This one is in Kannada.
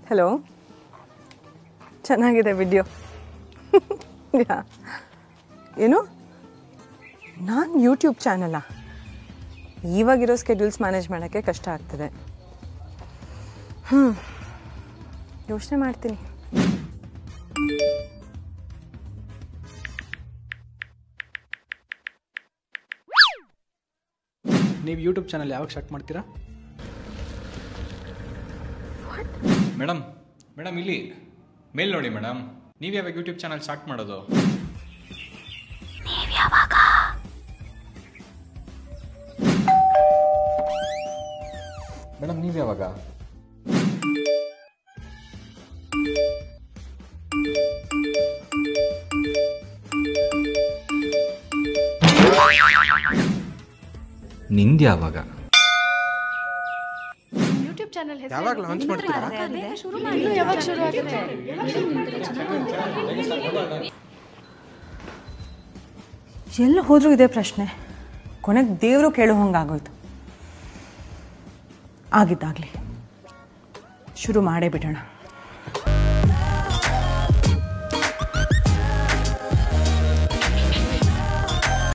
ಹಲೋ, ಚೆನ್ನಾಗಿದೆ ವಿಡಿಯೋ. ಏನು, ನಾನು ಯೂಟ್ಯೂಬ್ ಚಾನಲ್ಲ? ಇವಾಗಿರೋ ಸ್ಕೆಡ್ಯೂಲ್ಸ್ ಮ್ಯಾನೇಜ್ ಮಾಡೋಕ್ಕೆ ಕಷ್ಟ ಆಗ್ತದೆ. ಯೋಚನೆ ಮಾಡ್ತೀನಿ. ನೀವು ಯೂಟ್ಯೂಬ್ ಚಾನಲ್ ಯಾವಾಗ ಸ್ಟಾರ್ಟ್ ಮಾಡ್ತೀರಾ? ಮೇಡಮ್ ಮೇಡಮ್ ಇಲ್ಲಿ ಮೇಲ್ ನೋಡಿ ಮೇಡಮ್. ನೀವು ಯಾವಾಗ ಯೂಟ್ಯೂಬ್ ಚಾನಲ್ ಸ್ಟಾರ್ಟ್ ಮಾಡೋದು? ಮೇಡಮ್ ನೀವು ಯಾವಾಗ? ನಿಂದು ಯಾವಾಗ? ಯೂಟ್ಯೂಬ್ ಚಾನೆಲ್ ಹೆಸರು ಯಾವಾಗ ಲಾಂಚ್ ಮಾಡ್ತೀರಾ? ಯಾವಾಗ ಶುರು ಆಗುತ್ತೆ? ಎಲ್ಲ ಹೋದ್ರೂ ಇದೇ ಪ್ರಶ್ನೆ. ಕೊನೆಗೆ ದೇವರು ಕೇಳೋ ಹಂಗಾಗೋಯ್ತು. ಆಗಿದ್ದಾಗಲಿ ಶುರು ಮಾಡೇ ಬಿಡೋಣ.